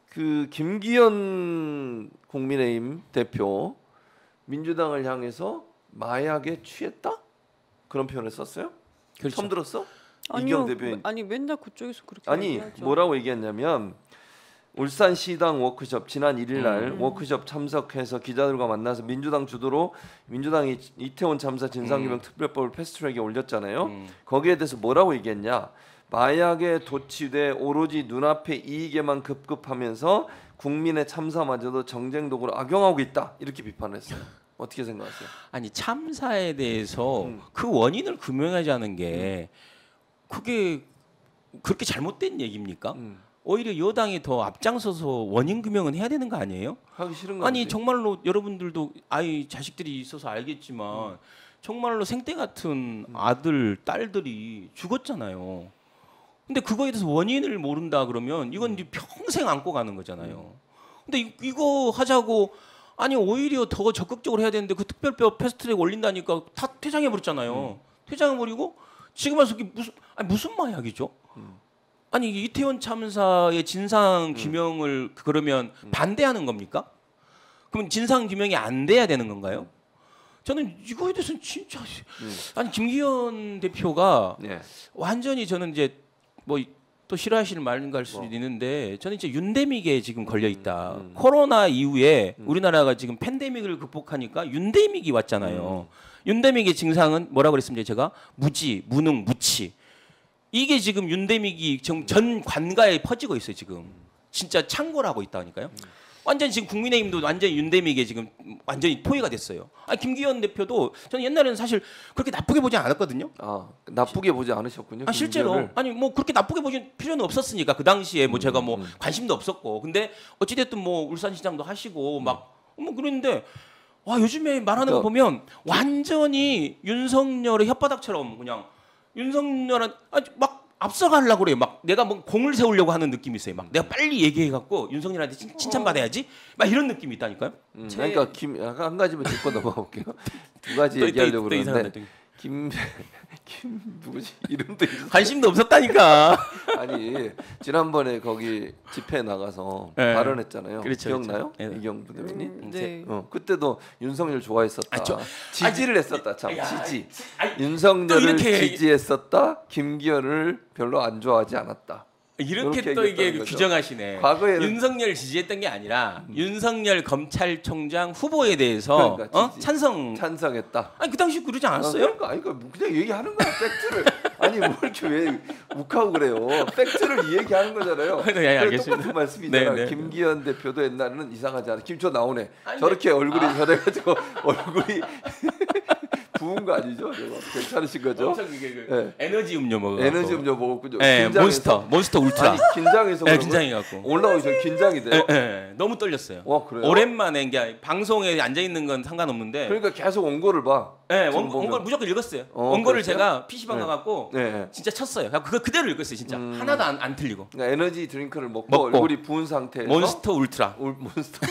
그 김기현 국민의힘 대표 민주당을 향해서 마약에 취했다? 그런 표현을 썼어요? 그렇죠. 처음 들었어? 아니요. 이경 대표인 아니 맨날 그쪽에서 그렇게 아니 얘기하죠. 뭐라고 얘기했냐면 울산시당 워크숍 지난 1일날 워크숍 참석해서 기자들과 만나서 민주당 주도로 민주당이 이태원 참사 진상규명 특별법을 패스트트랙에 올렸잖아요. 거기에 대해서 뭐라고 얘기했냐? 마약에 도취돼 오로지 눈앞의 이익에만 급급하면서 국민의 참사마저도 정쟁 도구로 악용하고 있다. 이렇게 비판을 했어요. 어떻게 생각하세요? 아니 참사에 대해서 그 원인을 규명하지 않은 게 그게 그렇게 잘못된 얘기입니까? 오히려 여당이 더 앞장서서 원인 규명은 해야 되는 거 아니에요? 하기 싫은 거 아니 아니지? 정말로 여러분들도 아이 자식들이 있어서 알겠지만 정말로 생떼 같은 아들 딸들이 죽었잖아요. 근데 그거에 대해서 원인을 모른다 그러면 이건 이제 평생 안고 가는 거잖아요. 근데 이거 하자고 아니 오히려 더 적극적으로 해야 되는데 그 특별법 패스트트랙 올린다니까 다 퇴장해 버렸잖아요. 퇴장해 버리고 지금 와서 이게 무슨 마약이죠? 아니 이태원 참사의 진상 규명을 그러면 반대하는 겁니까? 그럼 진상 규명이 안 돼야 되는 건가요? 저는 이거에 대해서는 진짜 아니 김기현 대표가 네. 완전히 저는 이제 뭐 또 싫어하시는 말인 걸 수도 있는데 저는 이제 윤대믹에 지금 걸려 있다. 코로나 이후에 우리나라가 지금 팬데믹을 극복하니까 윤대믹이 왔잖아요. 윤대믹의 증상은 뭐라고 그랬습니까? 제가 무지, 무능, 무치. 이게 지금 윤대믹이 전 관가에 퍼지고 있어요. 지금 진짜 창궐 하고 있다니까요. 완전 지금 국민의힘도 완전히 윤대믹에 지금 완전히 토의가 됐어요. 아 김기현 대표도 저는 옛날에는 사실 그렇게 나쁘게 보지 않았거든요. 아 나쁘게 보지 않으셨군요. 아 실제로 김기현을. 아니 뭐 그렇게 나쁘게 보실 필요는 없었으니까 그 당시에 뭐 제가 뭐 관심도 없었고 근데 어찌됐든 뭐 울산시장도 하시고 막 뭐 그랬는데 와 요즘에 말하는 거 보면 완전히 윤석열의 혓바닥처럼 그냥 윤석열은 막 앞서가려고 그래요. 막 내가 뭐 공을 세우려고 하는 느낌이 있어요. 막 내가 빨리 얘기해갖고 윤석열한테 칭찬받아야지. 막 이런 느낌이 있다니까요. 그러니까 한 가지만 짚고 넘어가 볼게요. 두 가지 얘기하려고 그러는데 김 누구지? 이름도 관심도 없었다니까. 아니 지난번에 거기 집회 나가서 네. 발언했잖아요. 그렇죠, 기억나요? 그렇죠. 이경 부대표님? 네. 그때도 윤석열 좋아했었다. 지지를 했었다. 참 지지. 또 윤석열을 이렇게 지지했었다. 김기현을 별로 안 좋아하지 않았다. 이렇게 또 이게 규정하시네. 과거에는 윤석열 지지했던 게 아니라 윤석열 검찰총장 후보에 대해서 그러니까 찬성했다. 아니 그 당시 그러지 않았어요? 그러니까 그냥 얘기하는 거야 팩트를. 아니 뭐 이렇게 왜 욱하고 그래요? 팩트를 얘기하는 거잖아요. 네, 알겠습니다. 똑같은 말씀이잖아. 네. 김기현 대표도 옛날에는 이상하지 않아. 김초 나오네. 아니, 저렇게 얼굴이 변해가지고 얼굴이 부은 거 아니죠? 괜찮으신 거죠? 엄청 이게 네. 에너지 음료 먹어. 에너지 음료 먹었군요. 네, 긴장해서? 몬스터 울트라. 아니 긴장해서 네, 그런 긴장해갖고. 올라오기 전에 긴장이 돼요. 네, 너무 떨렸어요. 와 그래요? 오랜만에 이게 방송에 앉아 있는 건 상관없는데. 그러니까 계속 원고를 봐. 네, 원고를 무조건 읽었어요. 원고를 그랬어요? 제가 PC방 가갖고 네. 진짜 쳤어요. 그거 그대로 읽었어요, 진짜. 하나도 안 틀리고. 그러니까 에너지 드링크를 먹고 먹고. 얼굴이 부은 상태에서 몬스터 울트라. 몬스터.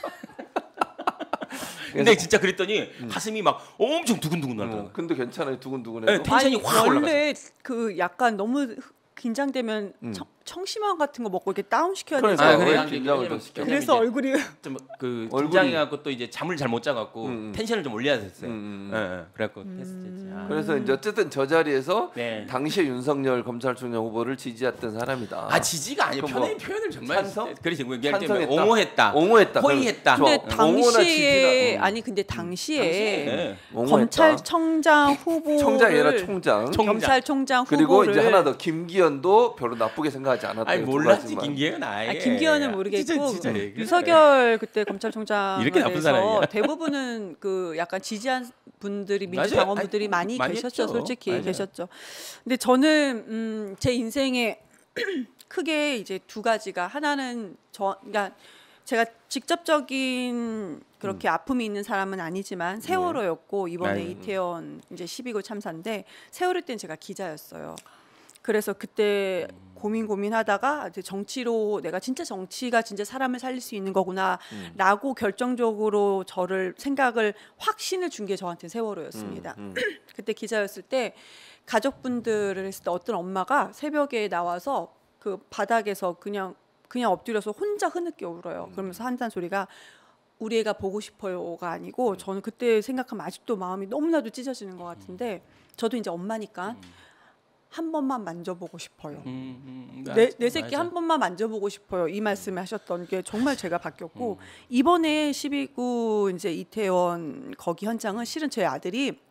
근데 진짜 그랬더니 가슴이 막 엄청 두근두근 나더라고요. 근데 괜찮아요. 두근두근해도. 네, 텐션이 확 올라갔어요. 원래 그 약간 너무 긴장되면 청심환 같은 거 먹고 이렇게 다운 시켜야 그러니까 되잖아요. 왜 왜냐면 긴장을 이제 더 시켜? 그래서 얼굴이 좀그 얼굴이- 긴장해갖고 또 이제 잠을 잘 못 자갖고 텐션을 좀 올려야 됐어요. 그래갖고 테스트했지. 그래서 이제 어쨌든 저 자리에서 네. 당시에 윤석열 검찰총장 후보를 지지했던 사람이다. 아 지지가 아니에요. 그럼 뭐 표현을 정말 찬성? 그래서 찬성했다? 옹호했다. 옹호했다. 호의했다. 좋아. 근데 옹호나 당시에 지지나, 아니 근데 당시에 네. 옹호했다. 검찰청장 후보를 청장이 아니라 총장. 검찰총장 그리고 후보를 이제 하나 더 김기현도 별로 나쁘게 생각하지 않았다. 아니 몰랐지 김기현은 아예. 김기현은 모르겠고 진짜 얘기를 유석열 그때 검찰총장에 이렇게 나쁜 대해서 사람이야. 대부분은 그 약간 지지한 분들이 맞아요. 민주당원분들이 많이 많이 계셨죠. 했죠. 솔직히 맞아요. 계셨죠. 근데 저는 제 인생에 크게 이제 두 가지가 하나는 그러니까 제가 직접적인 그렇게 아픔이 있는 사람은 아니지만 세월호였고 이번에 이태원 이제 12구 참사인데 세월호 때는 제가 기자였어요. 그래서 그때 고민하다가 이제 정치로 내가 진짜 정치가 진짜 사람을 살릴 수 있는 거구나라고 결정적으로 저를 생각을 확신을 준 게 저한테 세월호였습니다. 그때 기자였을 때 가족분들을 했을 때 어떤 엄마가 새벽에 나와서 그 바닥에서 그냥 그냥 엎드려서 혼자 흐느껴 울어요. 그러면서 한다는 소리가 우리 애가 보고 싶어요가 아니고 저는 그때 생각하면 아직도 마음이 너무나도 찢어지는 것 같은데 저도 이제 엄마니까 한 번만 만져보고 싶어요. 내 새끼 한 번만 만져보고 싶어요. 이 말씀을 하셨던 게 정말 제가 바뀌었고 이번에 12구 이제 이태원 거기 현장은 실은 제 아들이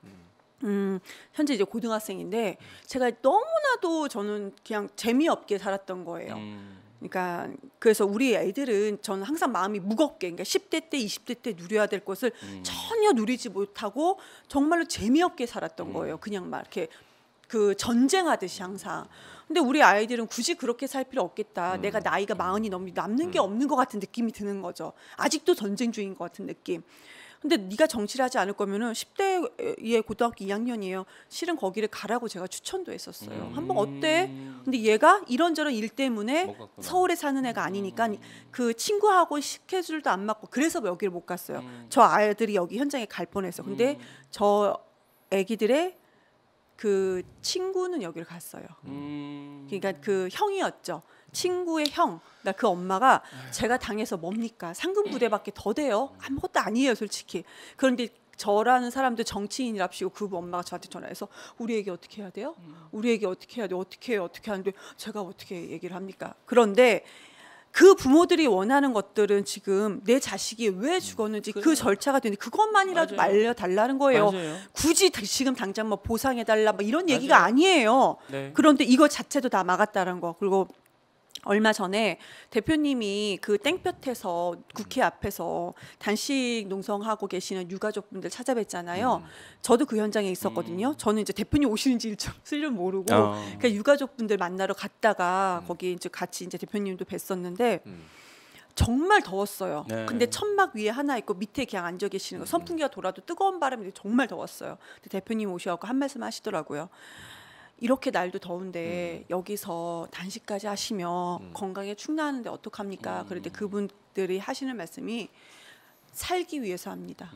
현재 이제 고등학생인데 제가 너무나도 저는 그냥 재미없게 살았던 거예요. 그러니까 그래서 우리 애들은 저는 항상 마음이 무겁게 그러니까 10대 때 20대 때 누려야 될 것을 전혀 누리지 못하고 정말로 재미없게 살았던 거예요. 그냥 막 이렇게 그 전쟁하듯이 항상. 근데 우리 아이들은 굳이 그렇게 살 필요 없겠다. 내가 나이가 40이 넘니 남는 게 없는 것 같은 느낌이 드는 거죠. 아직도 전쟁 중인 것 같은 느낌. 근데 네가 정치를 하지 않을 거면은 10대의 고등학교 2학년이에요. 실은 거기를 가라고 제가 추천도 했었어요. 한번 어때? 근데 얘가 이런저런 일 때문에 서울에 사는 애가 아니니까 그 친구하고 스케줄도 안 맞고 그래서 여기를 못 갔어요. 저 아이들이 여기 현장에 갈 뻔했어. 근데 저 애기들의 그 친구는 여기를 갔어요. 그러니까 그 형이었죠. 친구의 형. 그러니까 그 엄마가 제가 당해서 뭡니까? 상급 부대밖에 더 돼요. 아무것도 아니에요, 솔직히. 그런데 저라는 사람도 정치인이랍시고 그 엄마가 저한테 전화해서 우리 애기 어떻게 해야 돼요? 우리 애기 어떻게 해야 돼? 어떻게 해요? 어떻게 하는데 제가 어떻게 얘기를 합니까? 그런데 그 부모들이 원하는 것들은 지금 내 자식이 왜 죽었는지 그 절차가 되는데 그것만이라도 말려달라는 거예요. 맞아요. 굳이 지금 당장 뭐 보상해달라 뭐 이런 얘기가 아니에요. 네. 그런데 이거 자체도 다 막았다는 거. 그리고 얼마 전에 대표님이 그 땡볕에서 국회 앞에서 단식 농성하고 계시는 유가족분들 찾아뵀잖아요. 저도 그 현장에 있었거든요. 저는 이제 대표님 오시는지 일정을 모르고 그러니까 유가족분들 만나러 갔다가 거기 이제 같이 이제 대표님도 뵀었는데 정말 더웠어요. 네. 근데 천막 위에 하나 있고 밑에 그냥 앉아 계시는 거 선풍기가 돌아도 뜨거운 바람이 정말 더웠어요. 근데 대표님 오셔갖고 한 말씀 하시더라고요. 이렇게 날도 더운데 여기서 단식까지 하시면 건강에 축나는데 어떡합니까? 그런데 그분들이 하시는 말씀이 살기 위해서 합니다.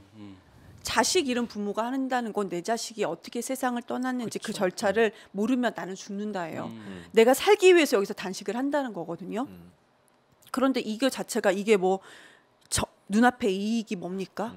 자식 잃은 부모가 한다는 건 내 자식이 어떻게 세상을 떠났는지 그 절차를 모르면 나는 죽는다예요. 내가 살기 위해서 여기서 단식을 한다는 거거든요. 그런데 이거 자체가 이게 뭐 눈앞에 이익이 뭡니까?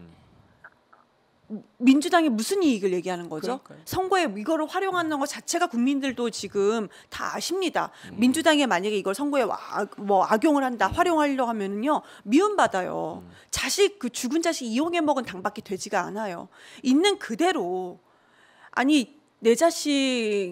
민주당이 무슨 이익을 얘기하는 거죠? 그러니까요. 선거에 이거를 활용하는 것 자체가 국민들도 지금 다 아십니다. 민주당이 만약에 이걸 선거에 뭐 악용을 한다, 활용하려고 하면은요 미움받아요. 자식 그 죽은 자식 이용해 먹은 당밖에 되지가 않아요. 있는 그대로 아니 내 자식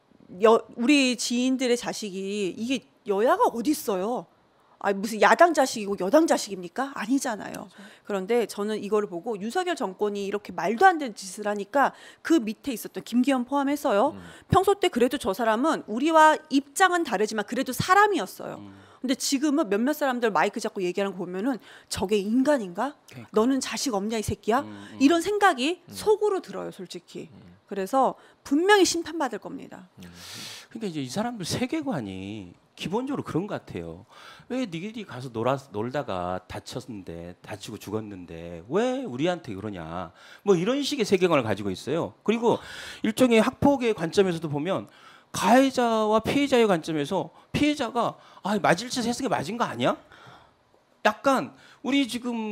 우리 지인들의 자식이 이게 여야가 어디 있어요? 아 무슨 야당 자식이고 여당 자식입니까? 아니잖아요. 그런데 저는 이거를 보고 윤석열 정권이 이렇게 말도 안 되는 짓을 하니까 그 밑에 있었던 김기현 포함해서요. 평소 때 그래도 저 사람은 우리와 입장은 다르지만 그래도 사람이었어요. 근데 지금은 몇몇 사람들 마이크 잡고 얘기하는 거 보면은 저게 인간인가? 그러니까. 너는 자식 없냐 이 새끼야? 이런 생각이 속으로 들어요, 솔직히. 그래서 분명히 심판받을 겁니다. 그러니까 이제 이 사람들 세계관이 기본적으로 그런 것 같아요. 왜 니들이 가서 놀다가 다치고 죽었는데 왜 우리한테 그러냐? 뭐 이런 식의 세계관을 가지고 있어요. 그리고 일종의 학폭의 관점에서도 보면 가해자와 피해자의 관점에서 피해자가 맞을 짓 해서 맞은 거 아니야? 약간 우리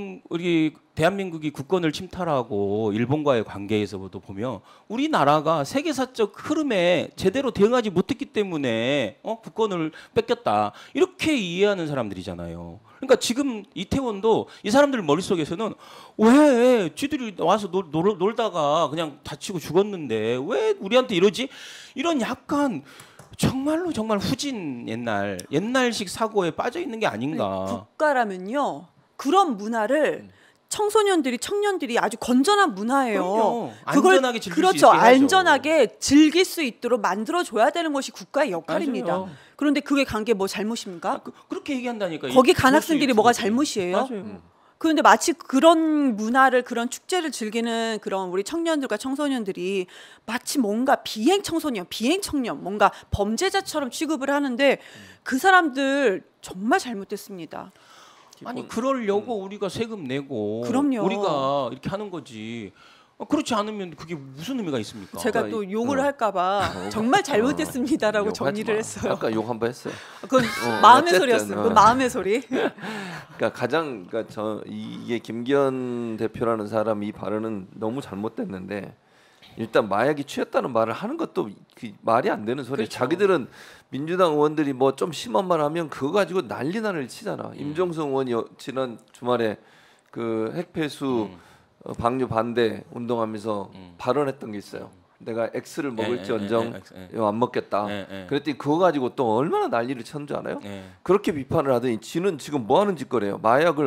대한민국이 국권을 침탈하고 일본과의 관계에서도 보면 우리나라가 세계사적 흐름에 제대로 대응하지 못했기 때문에 국권을 뺏겼다 이렇게 이해하는 사람들이잖아요. 그러니까 지금 이태원도 이 사람들 머릿속에서는 왜 쥐들이 와서 놀다가 그냥 다치고 죽었는데 왜 우리한테 이러지? 이런 약간 정말로 정말 후진 옛날식 사고에 빠져 있는 게 아닌가. 국가라면요 그런 문화를 청년들이 아주 건전한 문화예요. 그럼요. 그걸 안전하게 즐길 수 그렇죠. 있게 해야죠. 안전하게 즐길 수 있도록 만들어 줘야 되는 것이 국가의 역할입니다. 맞아요. 그런데 그게 관계 뭐 잘못입니까? 그렇게 얘기한다니까. 거기 간 학생들이 뭐가 잘못이에요? 맞아요. 그런데 마치 그런 문화를 그런 축제를 즐기는 그런 우리 청년들과 청소년들이 마치 뭔가 비행 청년 뭔가 범죄자처럼 취급을 하는데 그 사람들 정말 잘못됐습니다. 아니 그러려고 우리가 세금 내고 그럼요. 우리가 이렇게 하는 거지. 그렇지 않으면 그게 무슨 의미가 있습니까? 제가 그러니까 또 욕을 할까봐 정말 잘못했습니다라고 욕하지 정리를 마. 했어요. 아까 욕 한 번 했어요. 그건 마음의 어쨌든, 소리였어요. 그건 마음의 소리. 그러니까 가장 그러니까 이게 김기현 대표라는 사람 이 발언은 너무 잘못됐는데 일단 마약이 취했다는 말을 하는 것도 그 말이 안 되는 소리예요. 그렇죠. 자기들은 민주당 의원들이 뭐 좀 심한 말 하면 그거 가지고 난리를 치잖아. 임종석 의원이 지난 주말에 그 핵폐수 방류 반대 운동하면서 발언했던 게 있어요. 내가 X를 먹을지언정 이거 안 먹겠다. 그랬더니 그거 가지고 또 얼마나 난리를 쳤는 줄 알아요? 그렇게 비판을 하더니 지는 지금 뭐 하는 짓거리예요?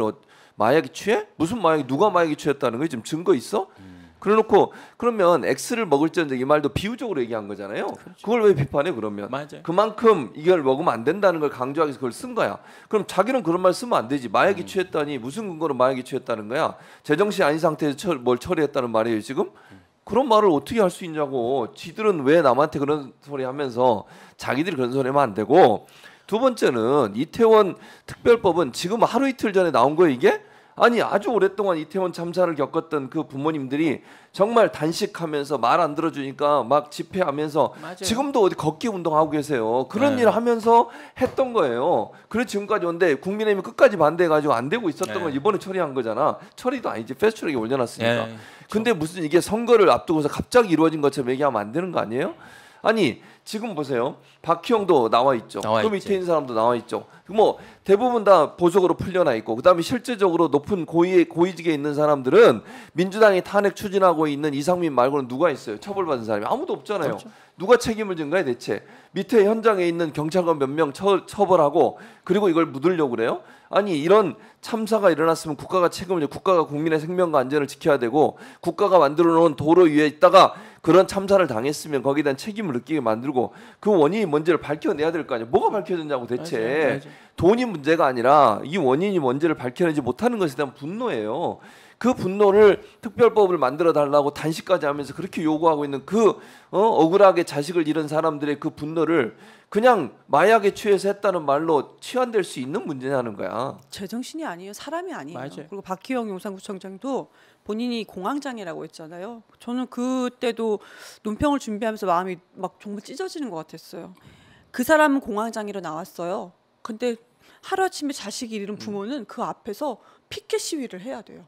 마약이 취해? 무슨 마약이 누가 마약이 취했다는 거예요? 지금 증거 있어? 그래놓고 그러면 X를 먹을지언정 이 말도 비유적으로 얘기한 거잖아요. 그렇죠. 그걸 왜 비판해 그러면? 맞아요. 그만큼 이걸 먹으면 안 된다는 걸 강조하기 위해서 그걸 쓴 거야. 그럼 자기는 그런 말 쓰면 안 되지. 마약이 취했다니 무슨 근거로 마약이 취했다는 거야? 제정신 아닌 상태에서 뭘 처리했다는 말이에요 지금? 그런 말을 어떻게 할 수 있냐고. 지들은 왜 남한테 그런 소리 하면서 자기들이 그런 소리 하면 안 되고. 두 번째는 이태원 특별법은 지금 하루 이틀 전에 나온 거예요 이게? 아니 아주 오랫동안 이태원 참사를 겪었던 그 부모님들이 정말 단식하면서 말 안 들어주니까 막 집회하면서 맞아요. 지금도 어디 걷기 운동하고 계세요. 그런 네. 일을 하면서 했던 거예요. 그래 지금까지 온데 국민의힘이 끝까지 반대해가지고 안 되고 있었던 네. 걸 이번에 처리한 거잖아. 처리도 아니지 패스트트랙에 올려놨으니까. 네. 근데 무슨 이게 선거를 앞두고서 갑자기 이루어진 것처럼 얘기하면 안 되는 거 아니에요? 아니 지금 보세요. 박희영도 나와 있죠. 나와 그 있지. 밑에 있는 사람도 나와 있죠. 뭐 대부분 다 보석으로 풀려나 있고 그다음에 실제적으로 높은 고위직에 있는 사람들은 민주당이 탄핵 추진하고 있는 이상민 말고는 누가 있어요? 처벌받은 사람이 아무도 없잖아요. 그렇죠. 누가 책임을 진 거야 대체? 밑에 현장에 있는 경찰관 몇 명 처벌하고 그리고 이걸 묻으려고 그래요? 아니 이런 참사가 일어났으면 국가가 책임을 국가가 국민의 생명과 안전을 지켜야 되고 국가가 만들어 놓은 도로 위에 있다가 그런 참사를 당했으면 거기에 대한 책임을 느끼게 만들고 그 원인이 뭔지를 밝혀내야 될 거 아니에요. 뭐가 밝혀졌냐고 대체. 맞아요. 돈이 문제가 아니라 이 원인이 뭔지를 밝혀내지 못하는 것에 대한 분노예요. 그 분노를 특별법을 만들어 달라고 단식까지 하면서 그렇게 요구하고 있는 그 억울하게 자식을 잃은 사람들의 그 분노를 그냥 마약에 취해서 했다는 말로 치환될 수 있는 문제냐는 거야. 제정신이 아니에요. 사람이 아니에요. 맞아요. 그리고 박희영 용산구청장도 본인이 공황장애라고 했잖아요. 저는 그때도 논평을 준비하면서 마음이 막 정말 찢어지는 것 같았어요. 그 사람은 공황장애로 나왔어요. 근데 하루아침에 자식이 잃은 부모는 그 앞에서 피켓 시위를 해야 돼요.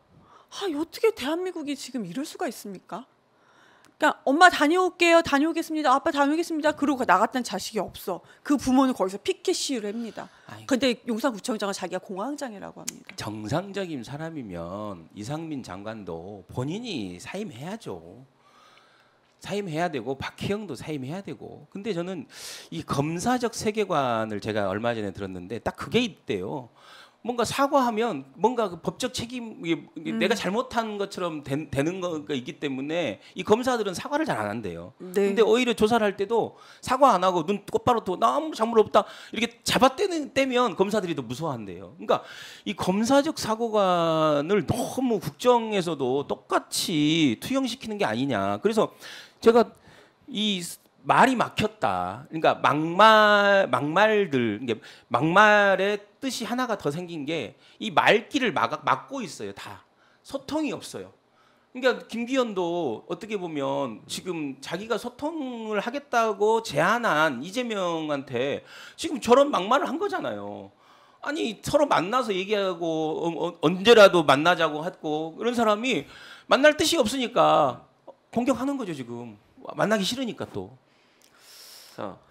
어떻게 대한민국이 지금 이럴 수가 있습니까? 그러니까 엄마 다녀올게요. 다녀오겠습니다. 아빠 다녀오겠습니다. 그러고 나갔던 자식이 없어. 그 부모는 거기서 피켓 시위를 합니다. 근데 용산구청장은 자기가 공황장애라고 합니다. 정상적인 사람이면 이상민 장관도 본인이 사임해야죠. 사임해야 되고 박희영도 사임해야 되고. 근데 저는 이 검사적 세계관을 제가 얼마 전에 들었는데 딱 그게 있대요. 뭔가 사과하면 뭔가 그 법적 책임 내가 잘못한 것처럼 되는 거가 있기 때문에 이 검사들은 사과를 잘 안 한대요. 네. 근데 오히려 조사를 할 때도 사과 안 하고 눈 똑바로 뜨고 나 아무 잘못 없다 이렇게 잡아떼면 검사들이 더 무서워한대요. 그러니까 이 검사적 사고관을 너무 국정에서도 똑같이 투영시키는 게 아니냐. 그래서 제가 이 말이 막혔다. 그러니까 막말들, 막말의 뜻이 하나가 더 생긴 게 이 말귀를 막고 있어요. 다 소통이 없어요. 그러니까 김기현도 어떻게 보면 지금 자기가 소통을 하겠다고 제안한 이재명한테 지금 저런 막말을 한 거잖아요. 아니 서로 만나서 얘기하고 언제라도 만나자고 했고 그런 사람이 만날 뜻이 없으니까 공격하는 거죠 지금. 만나기 싫으니까 또. 자,